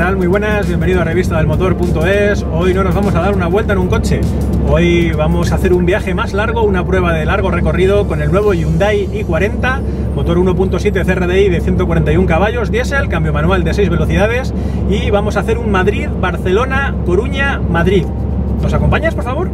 tal? Muy buenas, bienvenido a revistadelmotor.es. Hoy no nos vamos a dar una vuelta en un coche. Hoy vamos a hacer un viaje más largo, una prueba de largo recorrido con el nuevo Hyundai i40, motor 1.7 CRDI de 141 caballos, diésel, cambio manual de 6 velocidades, y vamos a hacer un Madrid, Barcelona, Coruña, Madrid. ¿Nos acompañas, por favor?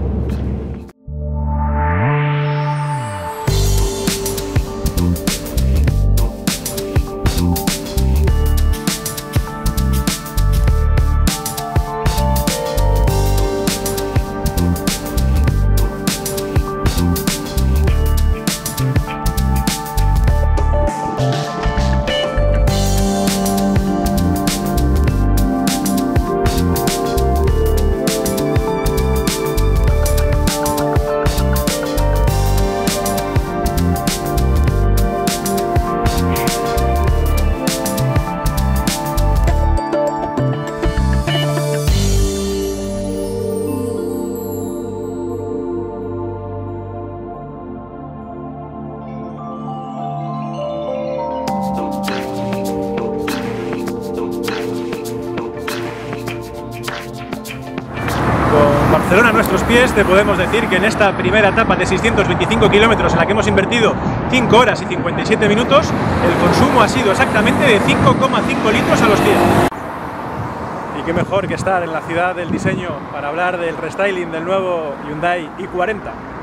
Barcelona a nuestros pies, te podemos decir que en esta primera etapa de 625 kilómetros en la que hemos invertido 5 horas y 57 minutos, el consumo ha sido exactamente de 5,5 litros a los 100. Y qué mejor que estar en la ciudad del diseño para hablar del restyling del nuevo Hyundai i40.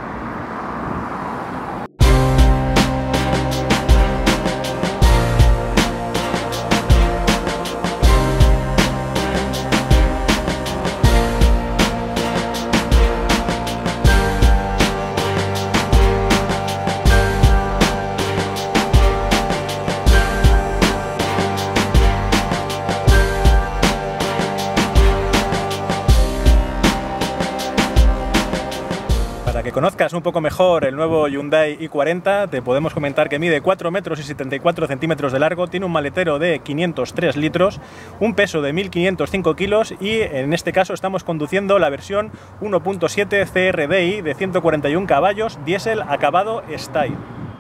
Para que conozcas un poco mejor el nuevo Hyundai i40, te podemos comentar que mide 4 metros y 74 centímetros de largo, tiene un maletero de 503 litros, un peso de 1.505 kilos y en este caso estamos conduciendo la versión 1.7 CRDI de 141 caballos, diésel acabado Style.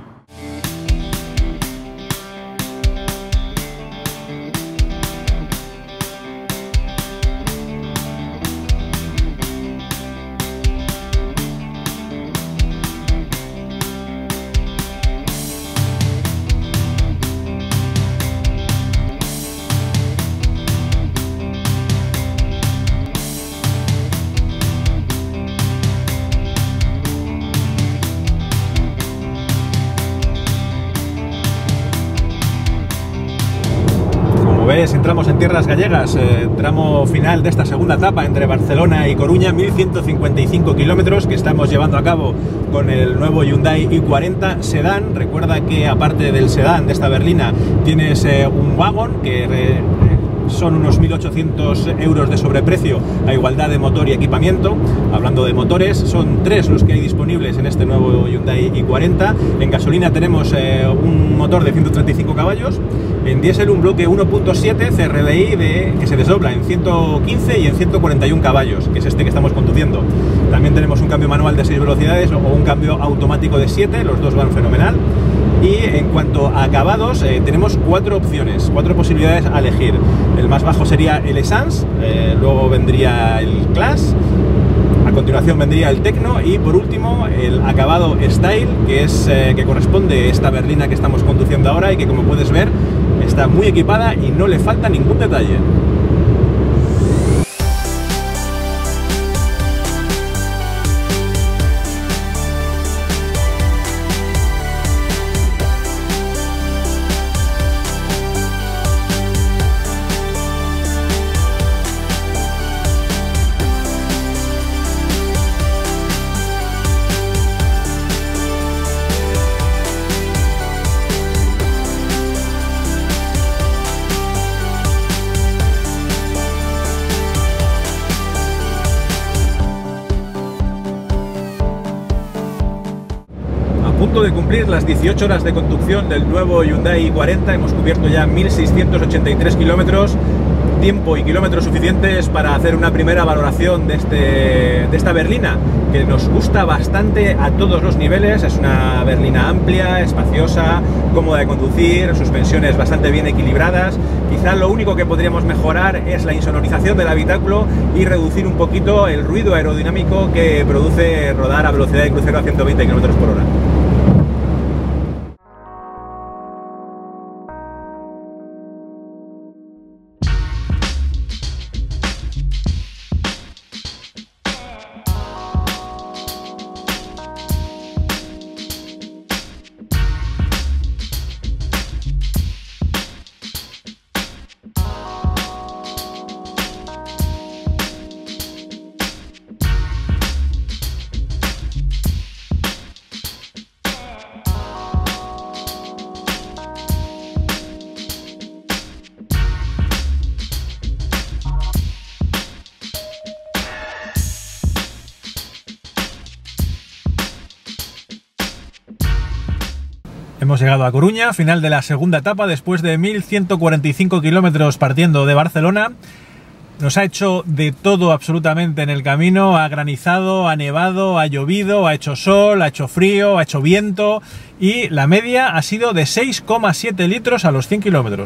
Entramos en tierras gallegas, tramo final de esta segunda etapa entre Barcelona y Coruña, 1155 kilómetros que estamos llevando a cabo con el nuevo Hyundai i40 sedán. Recuerda que aparte del sedán de esta berlina tienes un wagon que son unos 1.800 euros de sobreprecio a igualdad de motor y equipamiento. Hablando de motores, son 3 los que hay disponibles en este nuevo Hyundai i40. En gasolina tenemos un motor de 135 caballos, en diésel un bloque 1.7 CRDI que se desdobla en 115 y en 141 caballos, que es este que estamos conduciendo. También tenemos un cambio manual de 6 velocidades o un cambio automático de 7, los dos van fenomenal. Y en cuanto a acabados, tenemos 4 opciones, 4 posibilidades a elegir. El más bajo sería el Essence, luego vendría el Class, a continuación vendría el Tecno y por último el acabado Style, que es que corresponde a esta berlina que estamos conduciendo ahora y que, como puedes ver, está muy equipada y no le falta ningún detalle. De cumplir las 18 horas de conducción del nuevo Hyundai i40, hemos cubierto ya 1.683 kilómetros, tiempo y kilómetros suficientes para hacer una primera valoración de esta berlina, que nos gusta bastante a todos los niveles. Es una berlina amplia, espaciosa, cómoda de conducir, suspensiones bastante bien equilibradas. Quizá lo único que podríamos mejorar es la insonorización del habitáculo y reducir un poquito el ruido aerodinámico que produce rodar a velocidad de crucero a 120 km/h. Hemos llegado a Coruña, final de la segunda etapa, después de 1145 kilómetros partiendo de Barcelona. Nos ha hecho de todo absolutamente en el camino, ha granizado, ha nevado, ha llovido, ha hecho sol, ha hecho frío, ha hecho viento y la media ha sido de 6,7 litros a los 100 kilómetros.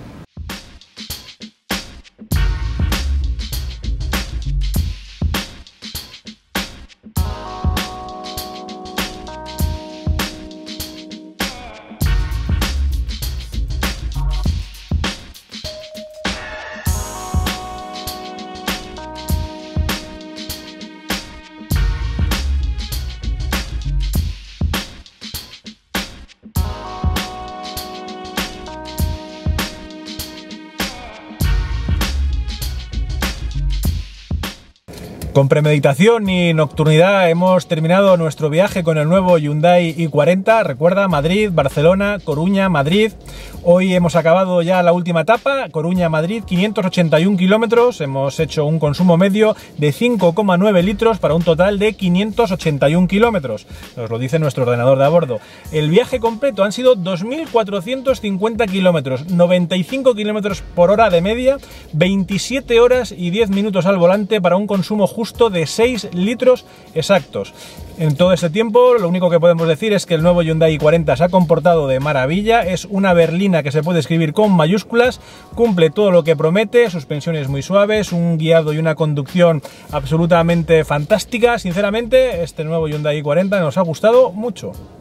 Con premeditación y nocturnidad hemos terminado nuestro viaje con el nuevo Hyundai i40. Recuerda, Madrid, Barcelona, Coruña, Madrid. Hoy hemos acabado ya la última etapa, Coruña-Madrid, 581 kilómetros. Hemos hecho un consumo medio de 5,9 litros para un total de 581 kilómetros. Nos lo dice nuestro ordenador de a bordo. El viaje completo han sido 2.450 kilómetros, 95 kilómetros por hora de media, 27 horas y 10 minutos al volante para un consumo justo de 6 litros exactos. En todo ese tiempo, lo único que podemos decir es que el nuevo Hyundai i40 se ha comportado de maravilla. Es una berlina que se puede escribir con mayúsculas, cumple todo lo que promete, suspensiones muy suaves, un guiado y una conducción absolutamente fantástica. Sinceramente, este nuevo Hyundai i40 nos ha gustado mucho.